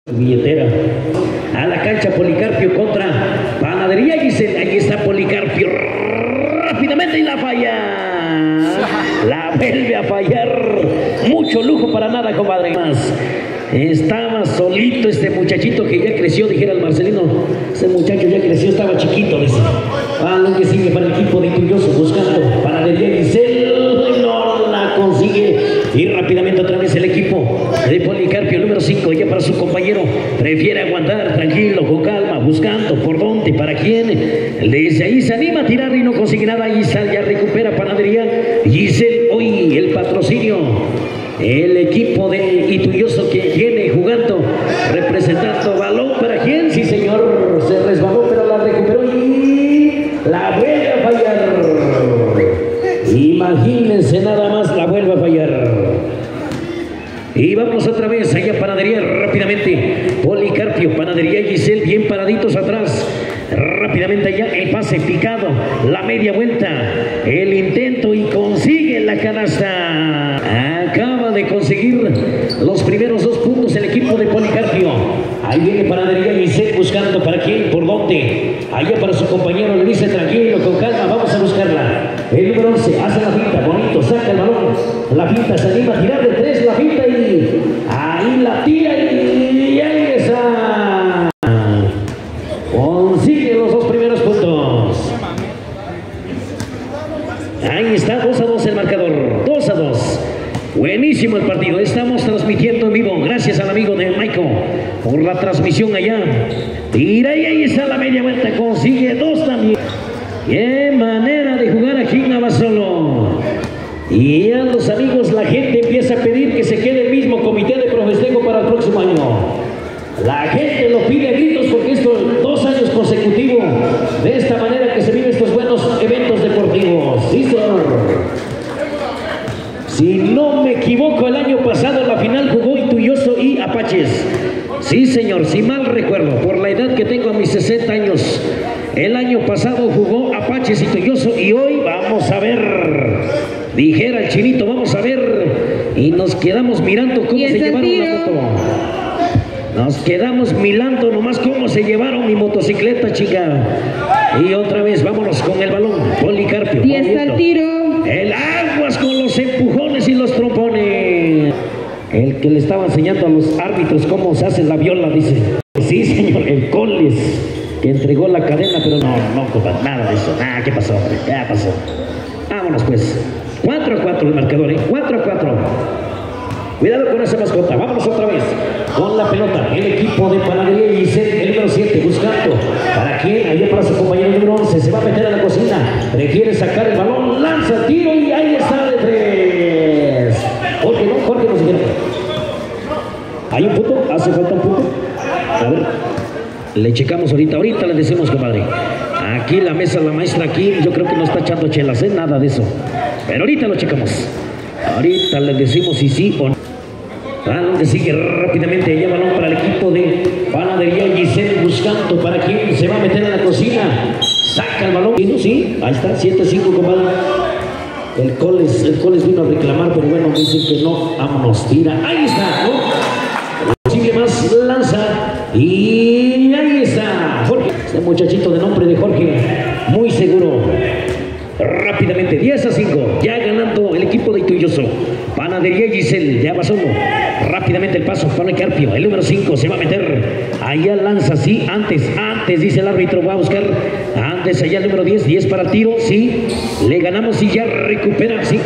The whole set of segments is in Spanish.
Billetera a la cancha. Policarpio contra Panadería Giselle. Ahí está Policarpio rápidamente y la falla, la vuelve a fallar. Mucho lujo para nada, compadre. Estaba solito este muchachito que ya creció, dijera el Marcelino. Ese muchacho ya creció, estaba chiquito, dice. Lo que sigue para el equipo de Itulloso, buscando Panadería Giselle, no la consigue. Y rápidamente otra vez el equipo de Policarpio, número 5, ya para su compañero. Prefiere aguantar, tranquilo, con calma, buscando por dónde, para quién. Desde ahí se anima a tirar y no consigue nada. Ahí ya recupera Panadería Giselle. Hoy el patrocinio, el equipo de Itulloso que viene jugando, representando balón para quién. Sí, señor, se resbaló, pero la recuperó y la vuelve a fallar. Imagínense nada más, la vuelve a fallar. Y vamos otra vez allá Panadería rápidamente. Policarpio, Panadería Giselle, bien paraditos atrás. Rápidamente allá el pase picado, la media vuelta, el intento y consigue la canasta. Acaba de conseguir los primeros 2 puntos el equipo de Policarpio. Ahí viene Panadería Giselle buscando para quién, por dónde. Allá para su compañero le dice tranquilo, con calma, vamos a buscarla. El número 11 hace la finta, bonito, saca el balón. La finta se anima a tirar de 3, la finta y ahí la tira y ahí está. Consigue los 2 primeros puntos. Ahí está, 2-2 el marcador, 2-2. Buenísimo el partido, estamos transmitiendo en vivo. Gracias al amigo de Michael por la transmisión allá. Tira y ahí está la media vuelta, consigue 2 también. Qué manera de jugar aquí en Abasolo. Y a los amigos, la gente empieza a pedir que se quede el mismo comité de profestejo para el próximo año. La gente lo pide a gritos porque estos 2 años consecutivos, de esta manera que se viven estos buenos eventos deportivos. Sí, señor. Si no me equivoco, el año pasado la final jugó Itulloso y Apaches. Sí, señor, si mal recuerdo, por la edad que tengo a mis 60 años. El año pasado jugó Apaches y Itulloso y hoy vamos a ver. Dijera el Chinito, vamos a ver. Y nos quedamos mirando cómo se llevaron la moto. Nos quedamos mirando nomás cómo se llevaron mi motocicleta, chica. Y otra vez, vámonos con el balón. Policarpio. Y está el tiro. El aguas con los empujones y los trompones. El que le estaba enseñando a los árbitros cómo se hace la viola, dice. Sí, señor, el Coles, que entregó la cadena, pero no, nada de eso. ¿Qué pasó, hombre? Ya pasó. Vámonos, pues. 4-4 el marcador, 4-4. Cuidado con esa mascota. Vámonos otra vez con la pelota. El equipo de Panadería Giselle, el número 7, buscando. ¿Para quién? Allá para su compañero número 11. Se va a meter a la cocina. Prefiere sacar el balón. Lanza, tiro y ahí está de 3. Jorge no se quiere. ¿Hay un punto? ¿Hace falta un punto? A ver. Le checamos ahorita le decimos, compadre. Aquí la mesa, la maestra aquí, yo creo que no está echando chelas, nada de eso. Pero ahorita lo checamos. Ahorita le decimos si sí o no. Balón que sigue rápidamente, allá balón para el equipo de Panadería Giselle, buscando para quien se va a meter a la cocina. Saca el balón. Y no, sí, ahí está, 7-5, compadre. El Coles vino a reclamar, pero bueno, dicen que no. Vámonos, tira. Ahí está, ¿no? Sigue más, lanza. Y ahí está. Jorge, este muchachito de nombre de Jorge, muy seguro. Rápidamente, 10-5, ya ganando el equipo de Itulloso. Panadería Giselle, ya va solo. Rápidamente el paso, Policarpio, el número 5 se va a meter. Allá lanza, sí, antes, dice el árbitro, va a buscar. Antes, allá el número 10 para el tiro, sí. Le ganamos y ya recupera, sí.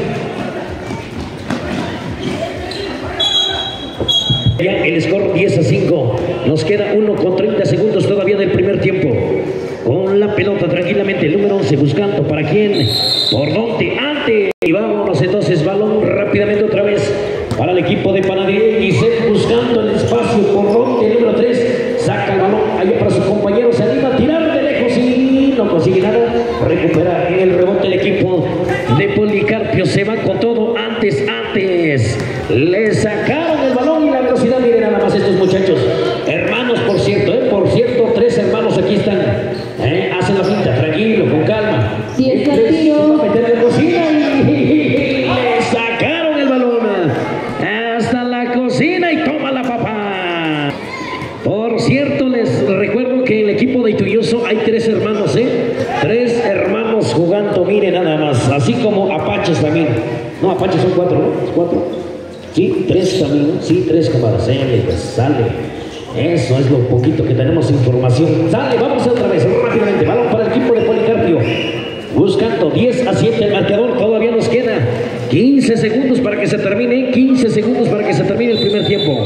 Ya el score 10-5. Nos queda 1 con 30 segundos todavía del primer tiempo. Con la pelota tranquilamente, el número 11 buscando para quién, por dónde, antes. Y vámonos entonces, balón rápidamente otra vez para el equipo de Panadería Giselle, buscando el espacio por dónde, el número 3 saca el balón allá para su compañero, se anima a tirar de lejos y no consigue nada. Recupera en el rebote el equipo de Policarpio, se va con todo. Antes le sacaron el balón y la velocidad. Miren nada más estos muchachos, hermanos, por cierto, 3 hermanos aquí están. Hacen la pinta, tranquilo, con calma. Si está el tiro. Va a meter en la cocina y le sacaron el balón hasta la cocina y toma la papa. Por cierto, les recuerdo que en el equipo de Ituyuso hay 3 hermanos, 3 hermanos jugando, mire nada más, así como Apaches también. No, Apaches son 4, ¿no? 4. Sí, 3 también, ¿no? Sí, 3, compadre. Sale. Eso es lo poquito que tenemos información. Sale, vamos otra vez, rápidamente. Balón para el equipo de Policarpio. Buscando 10 a 7 el marcador, todavía nos queda 15 segundos para que se termine, 15 segundos para que se termine el primer tiempo.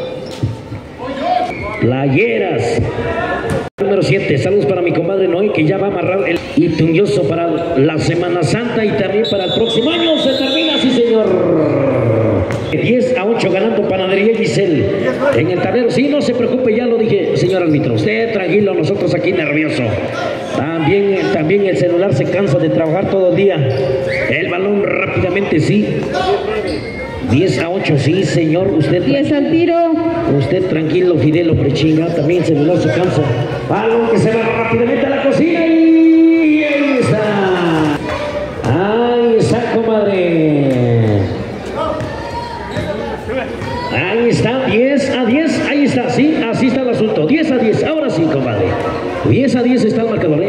Playeras. Número 7, saludos para mi compadre Noé, que ya va a amarrar el Ituyuso para la Semana Santa y también para el próximo año. Se termina, sí señor. 10 a 8 ganando Panadería Giselle en el tablero. Sí, no se preocupe, ya lo dije, señor árbitro. Usted tranquilo, nosotros aquí nervioso. También el celular se cansa de trabajar todo el día. El balón rápidamente, sí. 10 a 8, sí, señor. Usted 10 al tiro. Usted tranquilo, Fidel, hombre chinga. También el celular se cansa. Balón que se va rápidamente a la cocina y ahí está. Ahí está, comadre. Ahí está, 10 a 10. Ahí está, sí, así está el asunto. 10 a 10. Ahora sí, comadre. 10 a 10 está el marcador,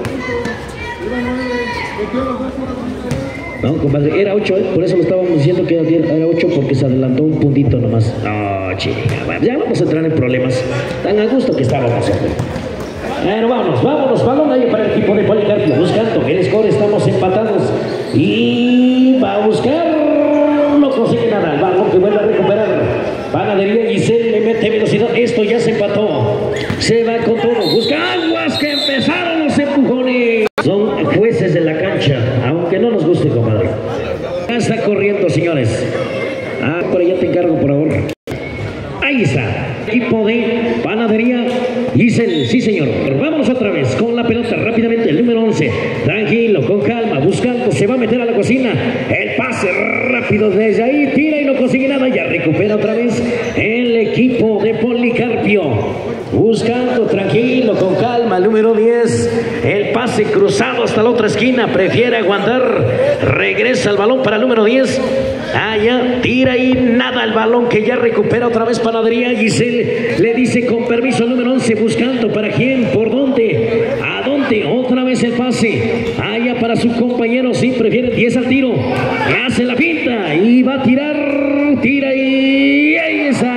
No, compadre, era 8, por eso lo estábamos diciendo que era 8 porque se adelantó un puntito nomás. No, chica, ya vamos a entrar en problemas. Tan a gusto que estábamos, hombre. Bueno, vámonos, balón ahí para el equipo de Policarpio, buscando el score, estamos empatados. Y va a buscar, no consigue nada, el balón que vuelve a recuperar. Panadería Giselle le mete velocidad, esto ya se empató. Se va con todo, busca aguas que empezaron los empujones. Son jueces de la cancha, aunque no nos guste, comadre. Ya está corriendo, señores. Pero ya te encargo, por favor. Ahí está, equipo de Panadería Giselle, sí señor. Vámonos otra vez con la pelota rápidamente, el número 11. Tranquilo, con calma, buscando, se va a meter a la cocina. El pase rápido desde ahí, tira y no consigue nada. Ya recupera otra vez el equipo de Policarpio. Buscando, tranquilo, con calma, el número 10. El pase cruzado hasta la otra esquina, prefiere aguantar. Regresa el balón para el número 10. Allá, tira y nada el balón que ya recupera otra vez Panadería Giselle. Le dice con permiso al número 11, buscando para quién, por dónde, a dónde, otra vez el pase. Allá para su compañero, sí, prefiere 10 al tiro. Hace la pinta y va a tirar, tira y ahí está.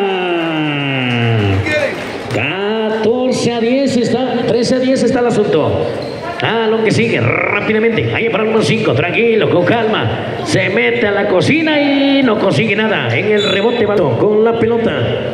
14 a 10 está, 13 a 10 está el asunto. Lo que sigue rápidamente, ahí para el número 5, tranquilo, con calma, se mete a la cocina y no consigue nada. En el rebote balón con la pelota.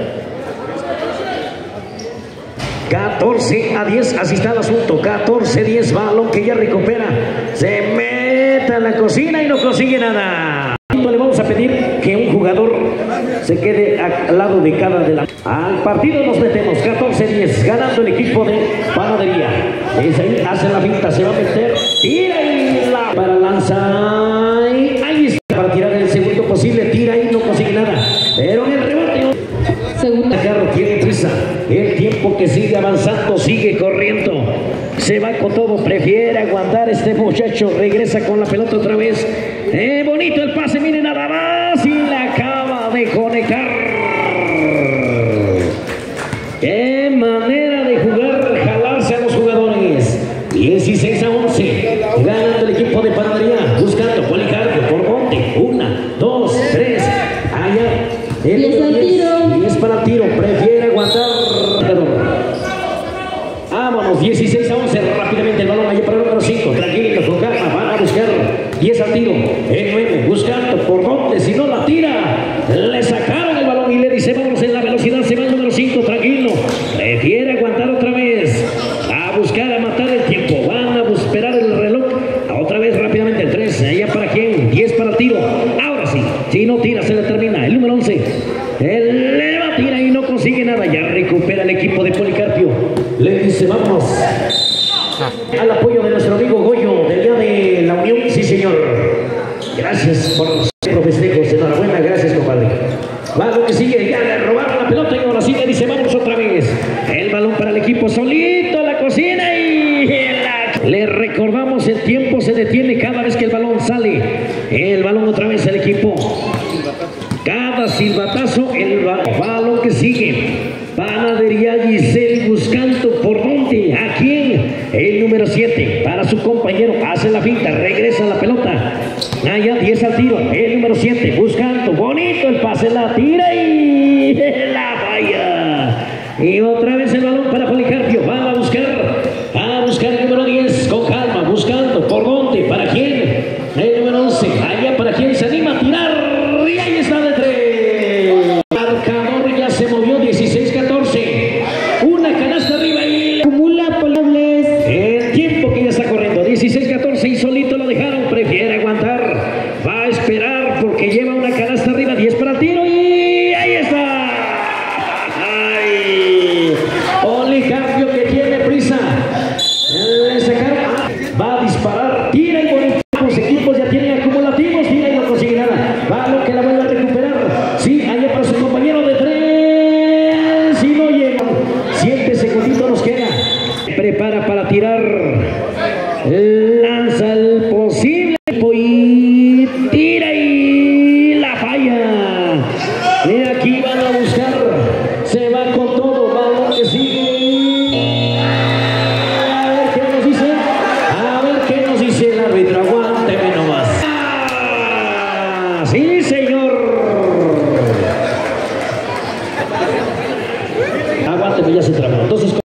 14 a 10, así está el asunto. 14 a 10, balón que ya recupera, se mete a la cocina y no consigue nada. Le vamos a pedir que un jugador se quede al lado de cada de la... Al partido nos metemos, 14-10, ganando el equipo de Panadería. Es ahí, hace la pinta, se va a meter, tira y la para lanza. Ahí está, para tirar el segundo posible, tira y no consigue nada. Pero en el rebote, segunda carro tiene prisa. El tiempo que sigue avanzando, sigue corriendo. Se va con todo, prefiere aguantar este muchacho, regresa con la pelota otra vez. Bonito el pase, mire nada más y la acaba de conectar. Qué manera de jugar, jalarse a los jugadores. 16 a 11, ganando el equipo de Panadería, buscando Policarpio por monte. 1, 2, 3, allá. El 10 para el tiro, prefiere aguantar. Vámonos, 16 a 11, rápidamente el balón allá para el número 5, tranquilo, con calma, van a buscar 10 al tiro, el 9, buscando por donde, si no la tira, le sacaron el balón y le dice, vámonos en la velocidad, se va el número 5, tranquilo, prefiere aguantar otra vez, a buscar, a matar el tiempo, van a esperar el reloj, otra vez rápidamente el 3, allá para quién, 10 para el tiro, ahora sí, si no tira se le termina, el número 11, el leva, tira y no consigue nada, ya recupera el equipo de Policarpio. Le dice, vamos al apoyo de nuestro amigo Goyo del día de la Unión, sí señor. Gracias por los festejos, enhorabuena, gracias compadre. Va lo que sigue, ya le robaron la pelota y ahora sí le dice, vamos otra vez. El balón para el equipo solito, la cocina y le recordamos, el tiempo se detiene cada vez que el balón sale. El balón otra vez al equipo. Cada silbatazo, el balón que sigue. Van a Valeria Giselle buscando por dónde, a quién, el número 7 para su compañero, hace la finta, regresa la pelota, allá 10 al tiro, el número 7 buscando, bonito el pase, la tira y la falla, y otra vez el balón para Policarpio, va a buscar el número 10 con calma, buscando por dónde, para quién, el número 11, allá para quién se anima a tirar, y ahí está de 3. Marcador ya se movió 16-14. Una canasta arriba y Acumula Polables. el tiempo que ya está corriendo. 16-14 y solito lo dejaron. Prefiere aguantar. Va a esperar porque lleva una canasta arriba. 10 para el tiro y ahí está. ¡Ay! Policarpio que tiene prisa. Le sacaron. Va a disparar. Tira y bonito. Los equipos ya tienen acumulativos. Tira y no consigue nada. Va lo que la vuelve a recuperar. Sí, allá para su compañero de 3. Y no llega. 7 segunditos nos queda. Prepara para tirar. Lanza el posible. Y